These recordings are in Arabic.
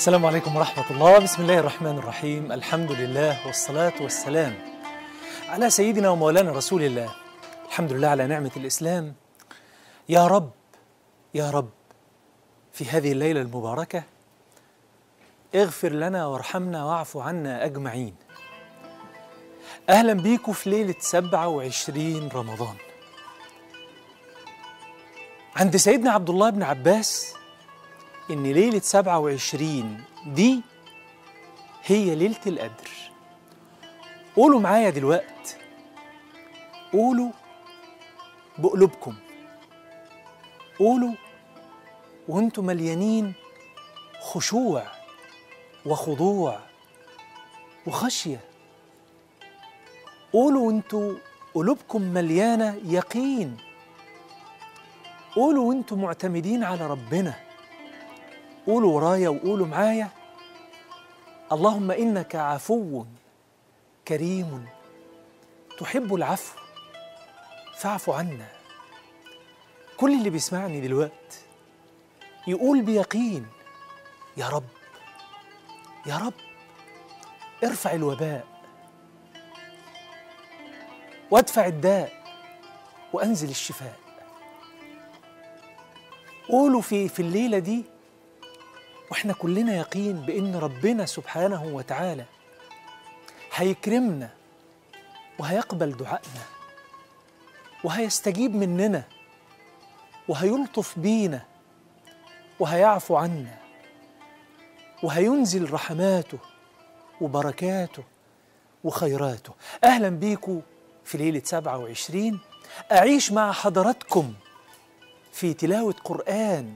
السلام عليكم ورحمة الله. بسم الله الرحمن الرحيم. الحمد لله والصلاة والسلام على سيدنا ومولانا رسول الله. الحمد لله على نعمة الإسلام. يا رب يا رب في هذه الليلة المباركة اغفر لنا وارحمنا واعف عنا أجمعين. أهلا بيكم في ليلة 27 رمضان. عند سيدنا عبد الله بن عباس إن ليلة 27 دي هي ليلة القدر. قولوا معايا دلوقتي، قولوا بقلوبكم، قولوا وانتم مليانين خشوع وخضوع وخشية. قولوا وانتم قلوبكم مليانة يقين. قولوا وانتم معتمدين على ربنا. قولوا ورايا وقولوا معايا: اللهم إنك عفو كريم تحب العفو فاعف عنا. كل اللي بيسمعني دلوقتي يقول بيقين: يا رب يا رب ارفع الوباء وادفع الداء وأنزل الشفاء. قولوا في الليلة دي واحنا كلنا يقين بأن ربنا سبحانه وتعالى هيكرمنا وهيقبل دعائنا وهيستجيب مننا وهيلطف بينا وهيعفو عنا وهينزل رحماته وبركاته وخيراته. أهلا بيكم في ليلة 27. أعيش مع حضراتكم في تلاوة قرآن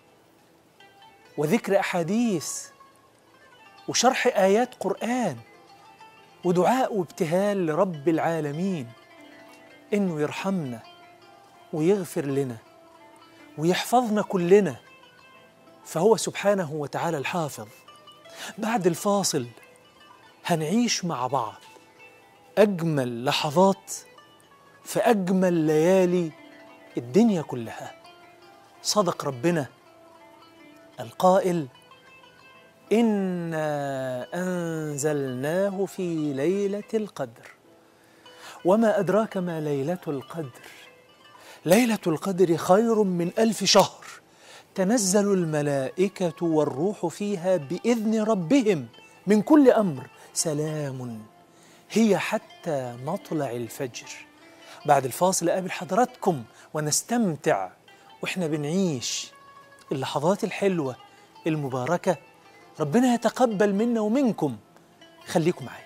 وذكر أحاديث وشرح آيات قرآن ودعاء وابتهال لرب العالمين إنه يرحمنا ويغفر لنا ويحفظنا كلنا، فهو سبحانه وتعالى الحافظ. بعد الفاصل هنعيش مع بعض أجمل لحظات في أجمل ليالي الدنيا كلها. صدق ربنا القائل: إنا أنزلناه في ليلة القدر وما أدراك ما ليلة القدر ليلة القدر خير من 1000 شهر تنزل الملائكة والروح فيها بإذن ربهم من كل أمر سلام هي حتى مطلع الفجر. بعد الفاصل أقابل حضراتكم ونستمتع وإحنا بنعيش اللحظات الحلوة المباركة. ربنا يتقبل منا ومنكم. خليكم معايا.